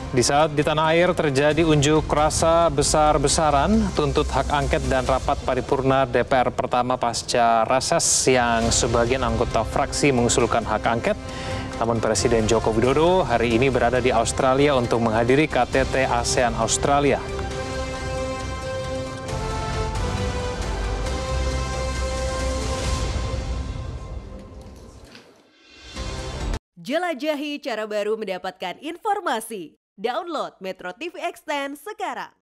Di saat di tanah air terjadi unjuk rasa besar-besaran, tuntut hak angket dan rapat paripurna DPR pertama pasca reses yang sebagian anggota fraksi mengusulkan hak angket. Namun Presiden Joko Widodo hari ini berada di Australia untuk menghadiri KTT ASEAN Australia. Jelajahi cara baru mendapatkan informasi. Download Metro TV Extend sekarang.